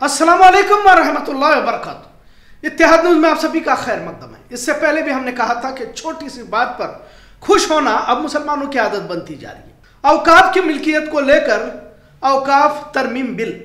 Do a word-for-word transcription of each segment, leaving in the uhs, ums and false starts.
अस्सलाम वालेकुम वरहमतुल्लाहि वबरकातुहू। इत्तेहाद न्यूज़ में आप सभी का खैर मकदम है। इससे पहले भी हमने कहा था कि छोटी सी बात पर खुश होना अब मुसलमानों की आदत बनती जा रही है। औकाफ की मिल्कियत को लेकर औकाफ तरमीम बिल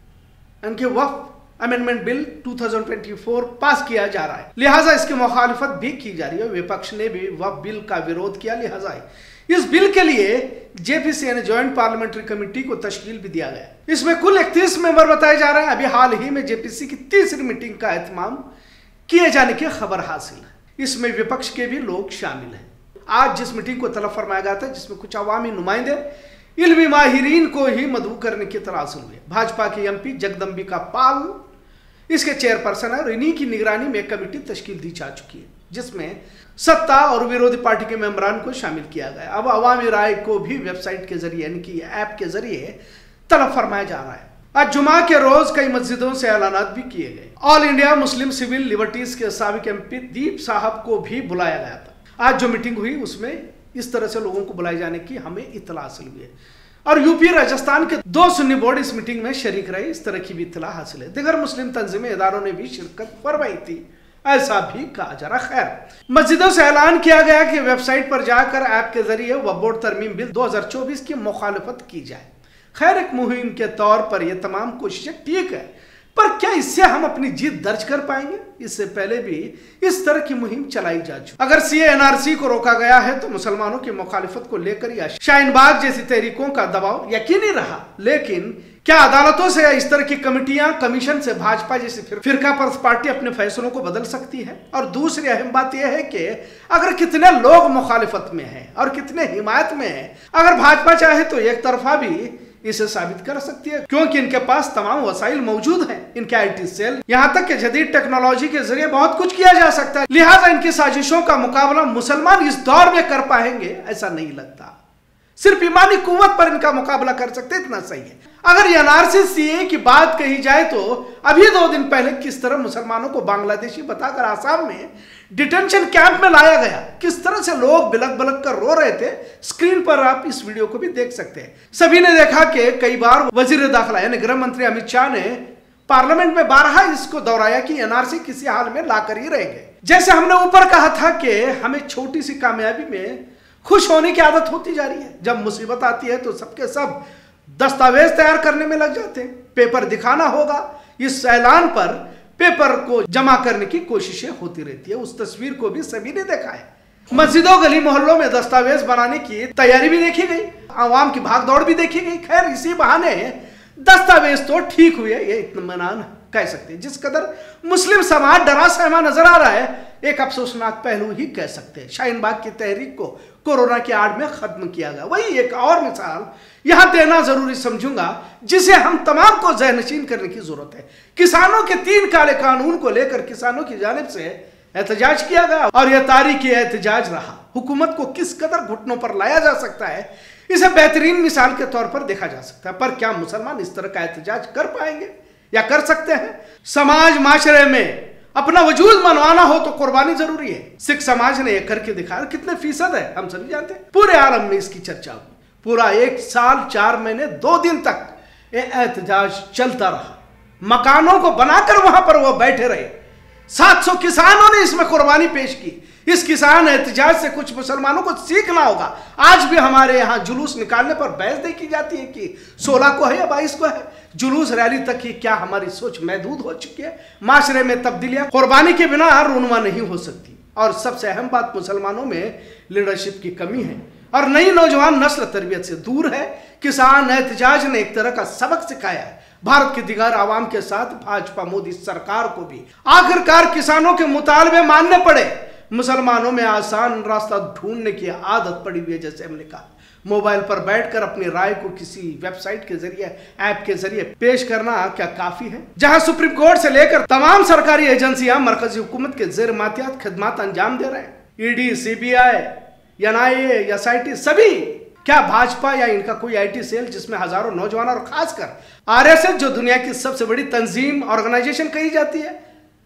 यानी वक्फ अमेंडमेंट बिल दो हज़ार चौबीस पास किया जा रहा है, लिहाजा इसकी मुखालिफत भी की जा रही है। विपक्ष ने भी वक्फ बिल का विरोध किया, लिहाजा इस बिल के लिए जेपीसी यानी ज्वाइंट पार्लियामेंट्री कमेटी को तश्कील भी दिया गया। इसमें कुल इकतीस मेंबर बताए जा रहे हैं। अभी हाल ही में जेपीसी की तीसरी मीटिंग का एहतमाम किए जाने की खबर हासिल है। इसमें विपक्ष के भी लोग शामिल हैं। आज जिस मीटिंग को तलब फरमाया गया था, जिसमें कुछ अवामी नुमाइंदे इल्मी माहिरीन को ही मदऊ करने की तलाश हुई। भाजपा के एमपी जगदम्बिका पाल इसके चेयरपर्सन है और इन्हीं की निगरानी में एक कमेटी तश्कील दी जा चुकी है, जिसमें सत्ता और विरोधी पार्टी के मेंबरान को शामिल किया गया। अब अवामी राय को भी वेबसाइट के जरिए यानी कि ऐप के जरिए तलब फरमाया जा रहा है। आज जुमा के रोज कई मस्जिदों से ऐलानात भी किए गए। All India Muslim civil liberties के साबिक एमपी दीप साहब को भी बुलाया गया था। आज जो मीटिंग हुई उसमें इस तरह से लोगों को बुलाए जाने की हमें इत्तला हासिल हुई है और यूपी राजस्थान के दो सुन्नी बोर्ड इस मीटिंग में शरीक रहे, इस तरह की भी इत्तला हासिल है। दिगर मुस्लिम तंजीमें इदारों ने भी शिरकत फरमाई थी, ऐसा भी कहा जा रहा। खैर, मस्जिदों से ऐलान किया गया कि वेबसाइट पर जाकर ऐप के जरिए वक्फ बोर्ड तरमीम बिल दो हज़ार चौबीस की मुखालिफत की जाए। खैर, एक मुहिम के तौर पर यह तमाम कोशिशें ठीक है, पर क्या इससे हम अपनी जीत दर्ज कर पाएंगे? इससे पहले भी इस तरह की मुहिम चलाई जा चुकी। अगर सीए एनआरसी को रोका गया है तो मुसलमानों की मुखालिफत को लेकर या शाहीन बाग जैसी तहरीकों का दबाव यकीनी रहा, लेकिन क्या अदालतों से या इस तरह की कमेटियां कमीशन से भाजपा जैसी फिर, फिरका परस्त पार्टी अपने फैसलों को बदल सकती है? और दूसरी अहम बात यह है कि अगर कितने लोग मुखालिफत में हैं और कितने हिमायत में हैं, अगर भाजपा चाहे तो एक तरफा भी इसे साबित कर सकती है, क्योंकि इनके पास तमाम वसाइल मौजूद हैं। इनके आईटी सेल, यहाँ तक कि जदीद टेक्नोलॉजी के जरिए बहुत कुछ किया जा सकता है। लिहाजा इनकी साजिशों का मुकाबला मुसलमान इस दौर में कर पाएंगे ऐसा नहीं लगता। सिर्फ ईमानी कुव्वत पर इनका मुकाबला कर सकते, इतना सही है। अगर एनआरसी सीए की बात कही जाए तो अभी दो दिन पहले किस तरह मुसलमानों को बांग्लादेशी बताकर आसाम में डिटेंशन कैंप में लाया गया, किस तरह से लोग बिलक बिलक कर रो रहे थे, स्क्रीन पर आप इस वीडियो को भी देख सकते हैं। सभी ने देखा कि कई बार वजीर दाखिला यानी गृह मंत्री अमित शाह ने पार्लियामेंट में बारहा इसको दोहराया कि एनआरसी किसी हाल में लाकर ही रहेंगे। जैसे हमने ऊपर कहा था कि हमें छोटी सी कामयाबी में खुश होने की आदत होती जा रही है। जब मुसीबत आती है तो सबके सब दस्तावेज तैयार करने में लग जाते हैं, पेपर दिखाना होगा, इस ऐलान पर पेपर को जमा करने की कोशिशें होती रहती है। उस तस्वीर को भी सभी ने देखा है। मस्जिदों गली मोहल्लों में दस्तावेज बनाने की तैयारी भी देखी गई, आवाम की भागदौड़ भी देखी गई। खैर, इसी बहाने दस्तावेज तो ठीक हुए, ये इत्मीनान कह सकते हैं। जिस कदर मुस्लिम समाज डरा सहमा नजर आ रहा है, एक अफसोसनाक पहलू ही कह सकते हैं। शाहीन बाग की तहरीक को कोरोना की आड़ में खत्म किया गया। वही एक और मिसाल यहां देना जरूरी समझूंगा, जिसे हम तमाम को ज़हनशीन करने की जरूरत है। किसानों के तीन काले कानून को लेकर किसानों की जानिब से एहतजाज किया गया और यह तारीखी एहतजाज रहा। हुकूमत को किस कदर घुटनों पर लाया जा सकता है, इसे बेहतरीन मिसाल के तौर पर देखा जा सकता है। पर क्या मुसलमान इस तरह का एहतजाज कर पाएंगे या कर सकते हैं? समाज माशरे में अपना वजूद मनवाना हो तो कुर्बानी जरूरी है। सिख समाज ने यह करके दिखाया। कितने फीसद है हम सभी जानते हैं। पूरे आलम में इसकी चर्चा हुई। पूरा एक साल चार महीने दो दिन तक यह एहतजाज चलता रहा। मकानों को बनाकर वहां पर वो बैठे रहे। सात सौ किसानों ने इसमें कुर्बानी पेश की। इस किसान एहतजाज से कुछ मुसलमानों को सीखना होगा। आज भी हमारे यहाँ जुलूस निकालने पर बहस देखी जाती है कि सोलह को है या बाईस को है। जुलूस रैली तक ही क्या हमारी सोच महदूद हो चुकी है? माशरे में तब्दीलियां कुर्बानी के बिना रूनुमा नहीं हो सकती। और सबसे अहम बात, मुसलमानों में लीडरशिप की कमी है और नई नौजवान नस्ल तरबियत से दूर है। किसान एहतजाज ने एक तरह का सबक सिखाया है भारत की दिगार आवाम के साथ भाजपा मोदी सरकार को भी। आखिरकार किसानों के मुतालबे मानने पड़े। मुसलमानों में आसान रास्ता ढूंढने की आदत पड़ी हुई है। जैसे हमने कहा, मोबाइल पर बैठकर अपनी राय को किसी वेबसाइट के जरिए, ऐप के जरिए पेश करना क्या काफी है? जहां सुप्रीम कोर्ट से लेकर तमाम सरकारी एजेंसियां मरकजी हुकूमत के जेर मातियात खिदमत अंजाम दे रहे हैं। ईडी, सीबीआई, एनआईए, एसआईटी, सभी। क्या भाजपा या इनका कोई आईटी सेल जिसमें हजारों नौजवान और खासकर आरएसएस जो दुनिया की सबसे बड़ी तंजीम ऑर्गेनाइजेशन कही जाती है,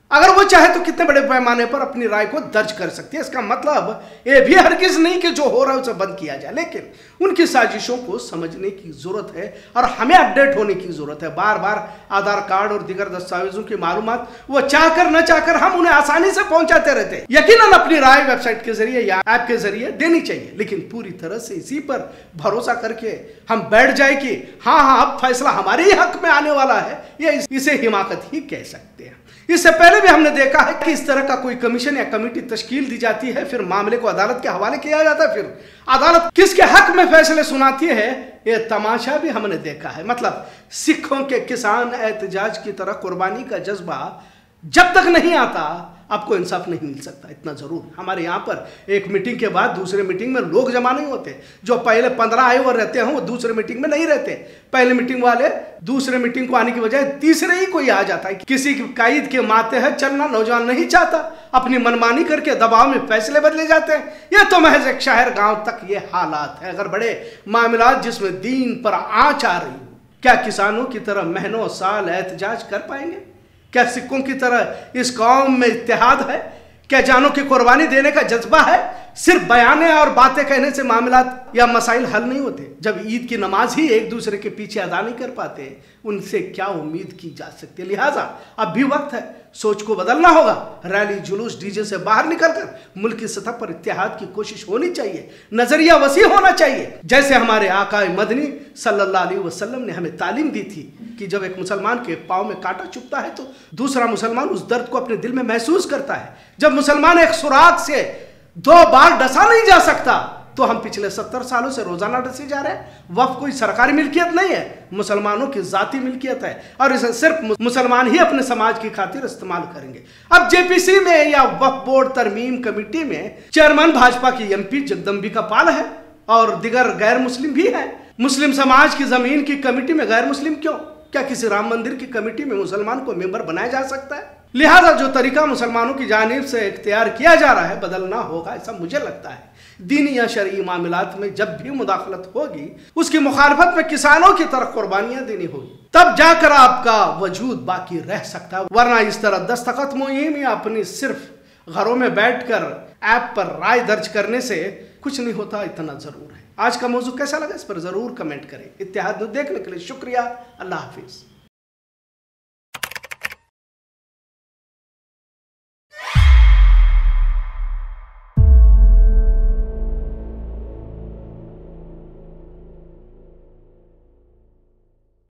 अगर वो चाहे तो कितने बड़े पैमाने पर अपनी राय को दर्ज कर सकती है। इसका मतलब ये भी हरगिज नहीं कि जो हो रहा है उसे बंद किया जाए, लेकिन उनकी साजिशों को समझने की जरूरत है और हमें अपडेट होने की जरूरत है। बार बार आधार कार्ड और दीगर दस्तावेजों की मालूमात वो चाहकर न चाहकर हम उन्हें आसानी से पहुंचाते रहते हैं। यकीनन अपनी राय वेबसाइट के जरिए या ऐप के जरिए देनी चाहिए, लेकिन पूरी तरह से इसी पर भरोसा करके हम बैठ जाए कि हाँ हाँ अब फैसला हमारे ही हक में आने वाला है, ये इसे हिमाकत ही कह सकते हैं। इससे पहले भी हमने देखा है कि इस तरह का कोई कमीशन या कमेटी तश्कील दी जाती है, फिर मामले को अदालत के हवाले किया जाता है, फिर अदालत किसके हक में फैसले सुनाती है, ये तमाशा भी हमने देखा है। मतलब सिखों के किसान एहतजाज की तरह कुर्बानी का जज्बा जब तक नहीं आता आपको इंसाफ नहीं मिल सकता। इतना जरूर हमारे यहाँ पर एक मीटिंग के बाद दूसरे मीटिंग में लोग जमा नहीं होते। जो पहले पंद्रह आए हुए रहते हैं वो दूसरे मीटिंग में नहीं रहते। पहले मीटिंग वाले दूसरे मीटिंग को आने की बजाय तीसरे ही कोई आ जाता है। किसी की कायद के माते है चलना नौजवान नहीं चाहता, अपनी मनमानी करके दबाव में फैसले बदले जाते हैं। यह तो महज एक शहर गाँव तक ये हालात है। अगर बड़े मामला जिसमें दीन पर आँच आ रही हो, क्या किसानों की तरह महीनों साल एहतजाज कर पाएंगे? क्या सिखों की तरह इस कौम में इत्तेहाद है? क्या जानों की कुर्बानी देने का जज्बा है? सिर्फ बयाने और बातें कहने से मामला या मसाइल हल नहीं होते। जब ईद की नमाज ही एक दूसरे के पीछे अदा नहीं कर पाते, उनसे क्या उम्मीद की जा सकती है? लिहाजा अब भी वक्त है, सोच को बदलना होगा। रैली जुलूस डीजे से बाहर निकलकर मुल्क की सतह पर इत्तेहाद की कोशिश होनी चाहिए, नजरिया वसी होना चाहिए। जैसे हमारे आकाए मदनी सल्लल्लाहु अलैहि वसल्लम ने हमें तालीम दी थी कि जब एक मुसलमान के पाँव में कांटा चुभता है तो दूसरा मुसलमान उस दर्द को अपने दिल में महसूस करता है। जब मुसलमान एक सुराग से दो बार डसा नहीं जा सकता, तो हम पिछले सत्तर सालों से रोजाना डसे जा रहे हैं। वक्फ कोई सरकारी मिल्कियत नहीं है, मुसलमानों की जाती मिल्कियत है और इसे सिर्फ मुसलमान ही अपने समाज की खातिर इस्तेमाल करेंगे। अब जेपीसी में या वक्फ बोर्ड तरमीम कमेटी में चेयरमैन भाजपा की एमपी जगदम्बिका पाल है और दिगर गैर मुस्लिम भी है। मुस्लिम समाज की जमीन की कमेटी में गैर मुस्लिम क्यों? क्या किसी राम मंदिर की कमेटी में मुसलमान को मेंबर बनाया जा सकता है? लिहाजा जो तरीका मुसलमानों की जानिब से इख्तियार किया जा रहा है बदलना होगा, ऐसा मुझे लगता है। दीनी या शरई मामलात में जब भी मुदाखलत होगी उसकी मुखालफत में किसानों की तरफ कुर्बानियां देनी होगी, तब जाकर आपका वजूद बाकी रह सकता है। वरना इस तरह दस्तखत मुहिम या अपनी सिर्फ घरों में बैठकर ऐप पर राय दर्ज करने से कुछ नहीं होता, इतना जरूर है। आज का मौजू कैसा लगा इस पर जरूर कमेंट करें। इत्तेहाद देखने के लिए शुक्रिया। अल्लाह हाफिज।